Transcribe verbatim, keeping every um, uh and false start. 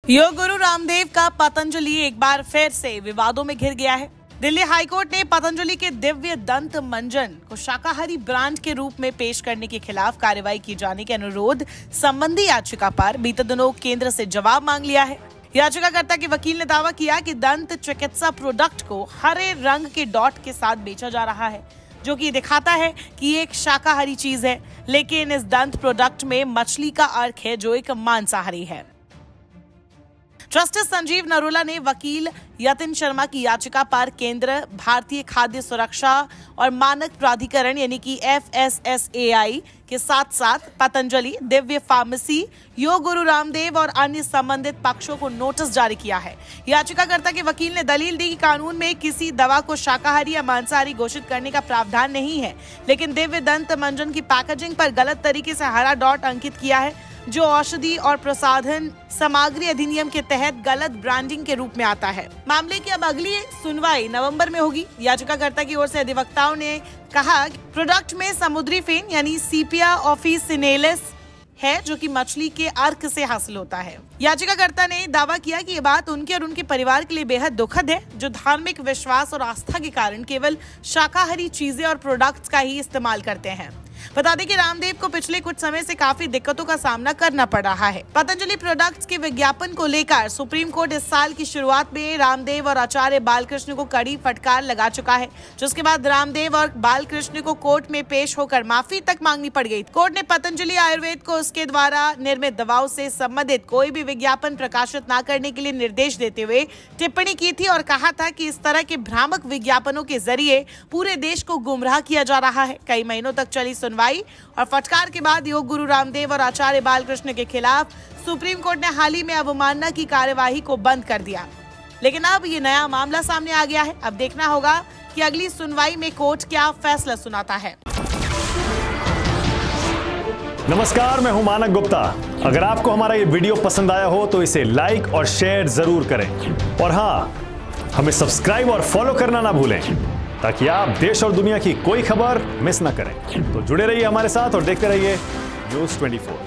योग गुरु रामदेव का पतंजलि एक बार फिर से विवादों में घिर गया है। दिल्ली हाईकोर्ट ने पतंजलि के दिव्य दंत मंजन को शाकाहारी ब्रांड के रूप में पेश करने के खिलाफ कार्रवाई की जाने के अनुरोध संबंधी याचिका पर बीते दिनों केंद्र से जवाब मांग लिया है। याचिकाकर्ता के वकील ने दावा किया कि दंत चिकित्सा प्रोडक्ट को हरे रंग के डॉट के साथ बेचा जा रहा है, जो कि दिखाता है कि ये एक शाकाहारी चीज है, लेकिन इस दंत प्रोडक्ट में मछली का अर्क है जो एक मांसाहारी है। जस्टिस संजीव नरोला ने वकील यतिन शर्मा की याचिका पर केंद्र, भारतीय खाद्य सुरक्षा और मानक प्राधिकरण यानी कि F S S A I के साथ साथ पतंजलि, दिव्य फार्मेसी, योग गुरु रामदेव और अन्य संबंधित पक्षों को नोटिस जारी किया है। याचिकाकर्ता के वकील ने दलील दी कि कानून में किसी दवा को शाकाहारी या मांसाहारी घोषित करने का प्रावधान नहीं है, लेकिन दिव्य दंत मंजन की पैकेजिंग पर गलत तरीके से हरा डॉट अंकित किया है, जो औषधि और प्रसाधन सामग्री अधिनियम के तहत गलत ब्रांडिंग के रूप में आता है। मामले की अब अगली सुनवाई नवंबर में होगी। याचिकाकर्ता की ओर से अधिवक्ताओं ने कहा कि प्रोडक्ट में समुद्री फेन यानी सीपिया ऑफिसिनेलिस है, जो कि मछली के अर्क से हासिल होता है। याचिकाकर्ता ने दावा किया कि ये बात उनके और उनके परिवार के लिए बेहद दुखद है, जो धार्मिक विश्वास और आस्था के कारण केवल शाकाहारी चीजें और प्रोडक्ट्स का ही इस्तेमाल करते हैं। बता दें कि रामदेव को पिछले कुछ समय से काफी दिक्कतों का सामना करना पड़ रहा है। पतंजलि प्रोडक्ट्स के विज्ञापन को लेकर सुप्रीम कोर्ट इस साल की शुरुआत में रामदेव और आचार्य बालकृष्ण को कड़ी फटकार लगा चुका है, जिसके बाद रामदेव और बालकृष्ण को कोर्ट में पेश होकर माफी तक मांगनी पड़ गई। कोर्ट ने पतंजलि आयुर्वेद को उसके द्वारा निर्मित दवाओं से संबंधित कोई भी विज्ञापन प्रकाशित न करने के लिए निर्देश देते हुए टिप्पणी की थी और कहा था कि इस तरह के भ्रामक विज्ञापनों के जरिए पूरे देश को गुमराह किया जा रहा है। कई महीनों तक चली सुनवाई और फटकार के बाद योग गुरु रामदेव और आचार्य बालकृष्ण के खिलाफ सुप्रीम कोर्ट ने हाल ही में अवमानना की कार्यवाही को बंद कर दिया, लेकिन अब ये नया मामला सामने आ गया है। अब देखना होगा कि अगली सुनवाई में कोर्ट क्या फैसला सुनाता है। नमस्कार, मैं हूं मानक गुप्ता। अगर आपको हमारा ये वीडियो पसंद आया हो तो इसे लाइक और शेयर जरूर करें, और हाँ, हमें सब्सक्राइब और फॉलो करना ना भूलें, ताकि आप देश और दुनिया की कोई खबर मिस ना करें। तो जुड़े रहिए हमारे साथ और देखते रहिए न्यूज़ चौबीस।